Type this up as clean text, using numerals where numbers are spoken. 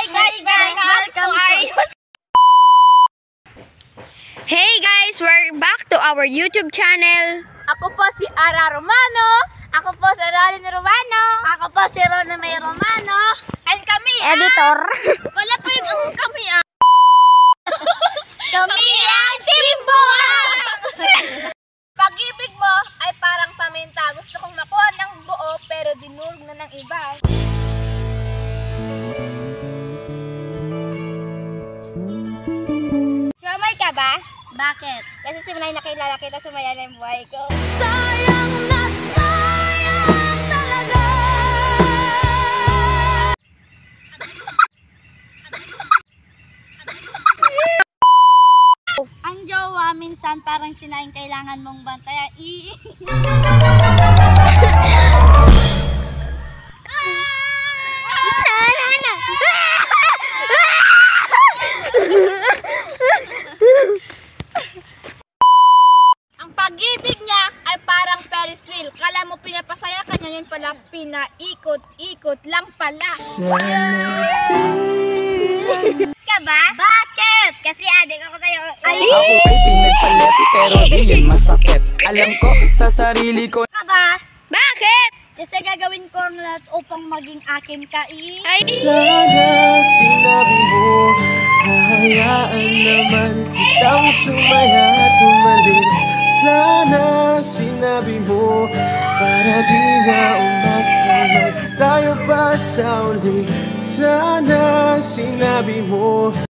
Hey guys, we're back to our YouTube channel. Ako po si Ara Romano. Ako po si Rolin Romano. Ako po si Rona May Romano. And kami Editor. wala po yung kami Kami ang Team Buwang! Pag-ibig mo ay parang paminta. Gusto kong makuha ng buo pero dinurog na ng iba. Sumay ka ba? Bakit? Kasi simula nakilala kita, sumaya na yung buhay ko. Sayang na sayang talaga. Ang jowa minsan parang sinaing kailangan mong bantayan. Ang pag-ibig niya ay parang Ferris wheel. Kala mo pinapasaya ka niya, yun pala pinaikot-ikot lang pala. Ka ba? Bakit? Kasi adik ako sa'yo. Ay, Ako ay pinagpalit pero di yan masakit. Alam ko sa sarili ko. ka ba? Bakit? Kasi gagawin ko ang lahat upang maging akin ka. Ay, Sana sinabi mo, hahayaan naman kitang sumaya at umalis. Sana sinabi mo, para di na umasamay tayo pa sa uli. Sana sinabi mo